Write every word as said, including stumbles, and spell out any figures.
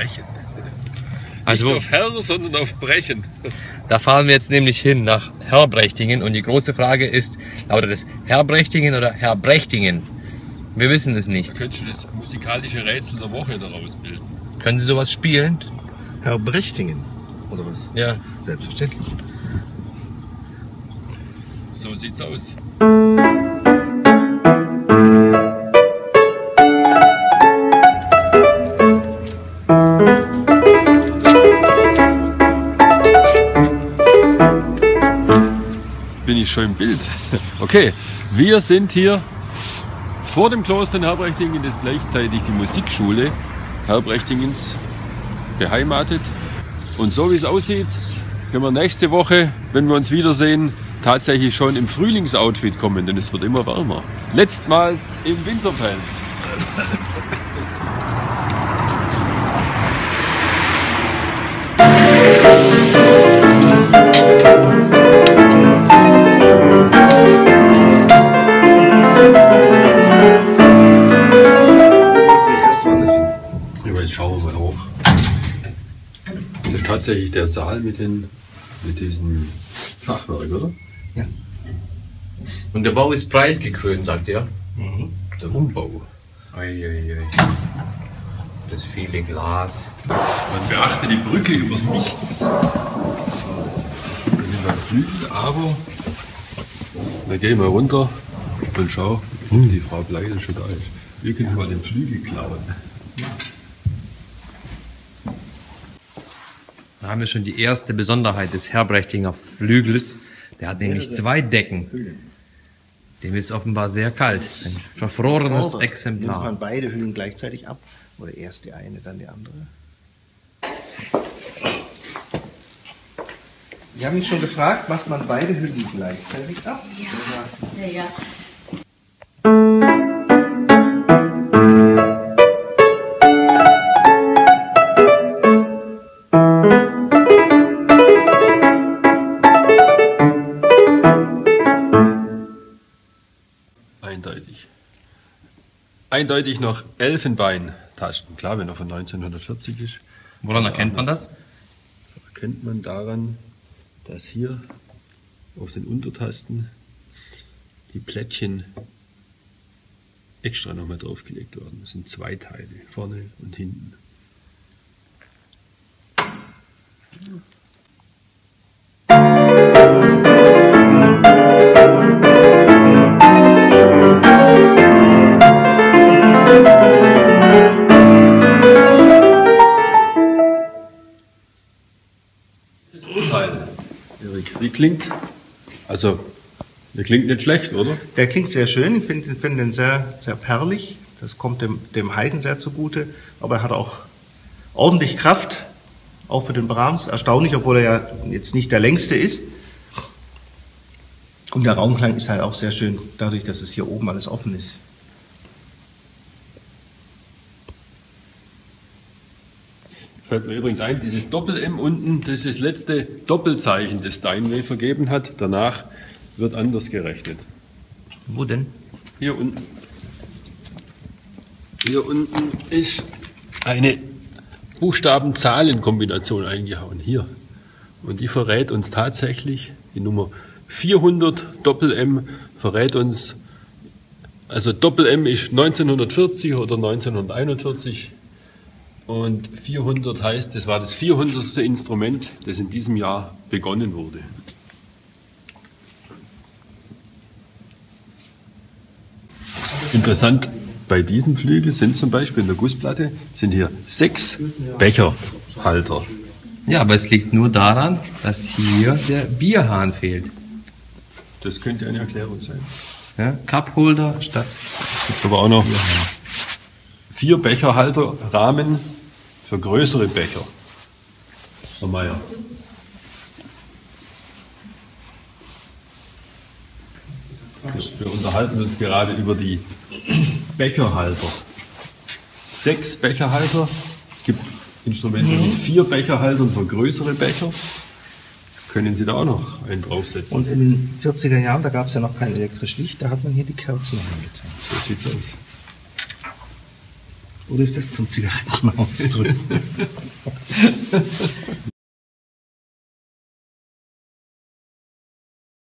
Brechen. Also, nicht auf Herr, sondern auf Brechen. Da fahren wir jetzt nämlich hin nach Herbrechtingen und die große Frage ist, lautet es Herbrechtingen oder Herbrechtingen? Wir wissen es nicht. Da könntest du das musikalische Rätsel der Woche daraus bilden. Können Sie sowas spielen? Herbrechtingen, oder was? Ja. Selbstverständlich. So sieht's aus. Bin ich schon im Bild. Okay, wir sind hier vor dem Kloster in Herbrechtingen, das ist gleichzeitig die Musikschule Herbrechtingens beheimatet. Und so wie es aussieht, können wir nächste Woche, wenn wir uns wiedersehen, tatsächlich schon im Frühlingsoutfit kommen, denn es wird immer wärmer. Letztmals im Winterpelz. Jetzt schauen wir mal hoch. Das ist tatsächlich der Saal mit, den, mit diesem Fachwerk, oder? Ja. Und der Bau ist preisgekrönt, sagt er. Mhm. Der Umbau. Uiuiui. Das viele Glas. Man beachte die Brücke übers Nichts. Wir sind beim Flügel, aber wir gehen mal runter und schau, hm, die Frau Bleidel schon da ist. Wir können mal den Flügel klauen. Da haben wir schon die erste Besonderheit des Herbrechtinger Flügels. Der hat nämlich zwei Decken. Dem ist offenbar sehr kalt. Ein verfrorenes Nimmt Exemplar. man beide Hüllen gleichzeitig ab? Oder erst die eine, dann die andere? Ich habe mich schon gefragt, macht man beide Hüllen gleichzeitig ab? Ja, ja, ja. Eindeutig. Eindeutig noch Elfenbeintasten. Klar, wenn er von neunzehnhundertvierzig ist. Woran erkennt man das? Erkennt man daran, dass hier auf den Untertasten die Plättchen extra nochmal draufgelegt worden. Das sind zwei Teile, vorne und hinten. Das Urteil, Erik, wie klingt? Also, der klingt nicht schlecht, oder? Der klingt sehr schön, ich finde find den sehr, sehr perlig. Das kommt dem, dem Haydn sehr zugute, aber er hat auch ordentlich Kraft, auch für den Brahms. Erstaunlich, obwohl er ja jetzt nicht der längste ist. Und der Raumklang ist halt auch sehr schön, dadurch, dass es hier oben alles offen ist. Fällt mir übrigens ein, dieses Doppel-M unten, das ist das letzte Doppelzeichen, das Steinway vergeben hat. Danach wird anders gerechnet. Wo denn? Hier unten. Hier unten ist eine Buchstaben-Zahlen-Kombination eingehauen. Hier. Und die verrät uns tatsächlich, die Nummer vierhundert Doppel-M verrät uns, also Doppel-M ist neunzehnhundertvierzig oder neunzehnhunderteinundvierzig. Und vierhundert heißt, das war das vierhundertste Instrument, das in diesem Jahr begonnen wurde. Interessant, bei diesem Flügel sind zum Beispiel in der Gussplatte sind hier sechs Becherhalter. Ja, aber es liegt nur daran, dass hier der Bierhahn fehlt. Das könnte eine Erklärung sein. Ja, Cupholder statt. Es gibt aber auch noch vier Becherhalterrahmen für größere Becher. Herr Meier. Wir, wir unterhalten uns gerade über die Becherhalter. Sechs Becherhalter. Es gibt Instrumente mit vier Becherhaltern für größere Becher. Können Sie da auch noch einen draufsetzen? Und in den vierziger Jahren, da gab es ja noch kein elektrisches Licht, da hat man hier die Kerzen angetan. So sieht's aus. Oder ist das zum Zigaretten ausdrücken?